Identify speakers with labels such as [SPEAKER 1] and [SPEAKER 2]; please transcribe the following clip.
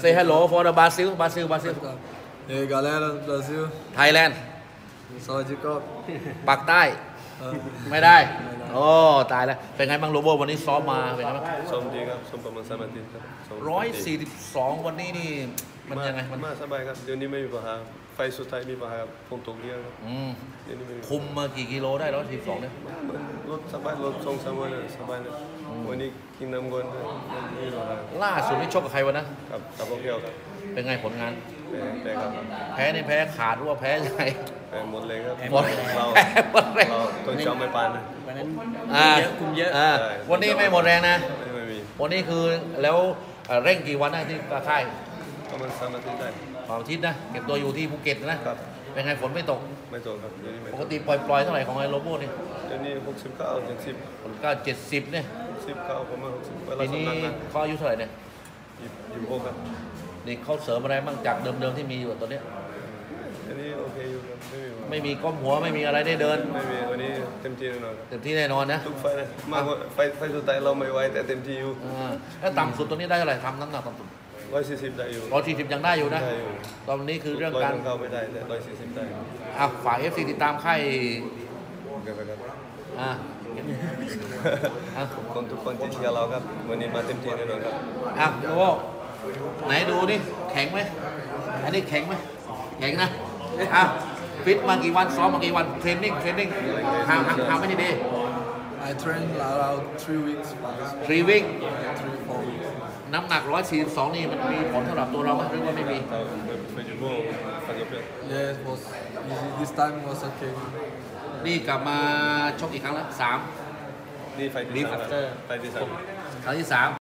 [SPEAKER 1] Say hello for the Brazil.
[SPEAKER 2] Hey galera do Brasil,
[SPEAKER 1] Thailand.
[SPEAKER 2] สวัสดีครับ
[SPEAKER 1] ปากใต้ ไม่ได้ โอ้ตายแล้ว เป็นไงบ้างโรโบวันนี้ซ้อมมาเป็นไงบ้าง
[SPEAKER 3] ซ้อมดีครับซ้อมประมาณ3 อาทิตย์ครับ
[SPEAKER 1] 142วันนี้นี่มันยังไงมัน
[SPEAKER 3] มาสบายครับเดี๋ยวนี้ไม่มีปัญหาไฟสุดท้ายมีปัญหาครับผมตกเรียนครับเดี๋ยวนี้ไม่มี
[SPEAKER 1] คุมมากี่กิโลได้142เนี่ย
[SPEAKER 3] รถสบายรถ2-3 วันเลยสบายเลยวันนี้กินน้ำก่อนเลยไม่มีปัญหา
[SPEAKER 1] ล่าสุดนี่ชกกับใครวะนะ
[SPEAKER 3] ครับกับพวกเดียวครับ
[SPEAKER 1] เป็นไงผลงาน
[SPEAKER 3] แพ้ครับ
[SPEAKER 1] แพ้นี่แพ้ขาดหรือว่าแพ้ยังไง
[SPEAKER 3] แพ้หมดเลยครับ
[SPEAKER 1] หมด
[SPEAKER 3] เรา
[SPEAKER 1] หมดเลย
[SPEAKER 3] ต้นเช้าไม่ปานนะ
[SPEAKER 2] วันนั้น
[SPEAKER 1] คุมเยอะวันนี้ไม่หมดแรงนะ
[SPEAKER 3] ไม่มี
[SPEAKER 1] วันนี้คือแล้วเร่งกี่วันนะที่ค่าย
[SPEAKER 3] ประมาณ3 อาทิตย์ได้
[SPEAKER 1] 2 อาทิตย์นะเก็บตัวอยู่ที่ภูเก็ตนะครับ เป็นไงฝนไม่ตก
[SPEAKER 3] ไม่ตกครับเดี๋ยวนี้ไม่
[SPEAKER 1] ป
[SPEAKER 3] ต
[SPEAKER 1] ก
[SPEAKER 3] ก
[SPEAKER 1] ติปล่อยเท่าไหร่ของไอ้โรโบนี่
[SPEAKER 3] เดี๋ยวนี้69 70
[SPEAKER 1] ผมก็70เนี่ย
[SPEAKER 3] 19ประมาณ60เวลา
[SPEAKER 1] ที
[SPEAKER 3] สำ
[SPEAKER 1] นี้
[SPEAKER 3] นักนะ
[SPEAKER 1] เขาอายุเท่าไหร่เนี่ย
[SPEAKER 3] อยู่หกครับ
[SPEAKER 1] นี่เขาเสริมอะไรบ้างจากเดิมๆที่มีอยู่ตอนเนี้ย
[SPEAKER 3] อันนี้โอเคอยู่ครับไม่มีปัญหา
[SPEAKER 1] ไม่มีก้มหัวไม่มีอะไรได้เดิน
[SPEAKER 3] ไม่มีวันนี้เต็มที่แน่นอนครับ
[SPEAKER 1] เต็มที่แน่นอนนะ
[SPEAKER 3] ทุกไฟเลยมากกว่าไฟสุดท้ายเราไม่ไหวแต่เต็มที่อยู่
[SPEAKER 1] แล้วต่ำสุดตัวนี้ได้เท่าไหร่ทำน้ำหนักต่ำสุด
[SPEAKER 3] 140ได้อยู่
[SPEAKER 1] 140ยังได้อยู่นะ
[SPEAKER 3] ได้อยู่
[SPEAKER 1] ตอนนี้คือเรื่องการ
[SPEAKER 3] เข้าไม่ได้แต่140ได้
[SPEAKER 1] ฝาก FC ติดตามค่าย
[SPEAKER 3] โอเคครับ
[SPEAKER 1] อ่ะ
[SPEAKER 3] คนทุกคนที่เชียร์เราครับวันนี้มาเต็มที่แน่นอนครับ
[SPEAKER 1] โรโบไหนดูนี่แข็งไหมอันนี้แข็งไหมแข็งนะฟิตมากี่วันซ้อมมากี่วันเทรนนิ่งhow many day
[SPEAKER 2] I train around 3 weeks
[SPEAKER 1] 3 week
[SPEAKER 2] 4 weeks
[SPEAKER 1] น้ำหนัก 142 นี่มันมีผลสำหรับตัวเราไหมหรือว่าไม่มี
[SPEAKER 3] ไปจุดโม่ฟังกับเพื่อน
[SPEAKER 2] yeah it was easy this time was okay
[SPEAKER 1] นี่กลับมาชกอีกครั้งแล้ว3
[SPEAKER 3] นี่ไฟที่
[SPEAKER 1] Leave
[SPEAKER 3] 3
[SPEAKER 1] after
[SPEAKER 3] ไฟที่ 3
[SPEAKER 1] ครั้งที่3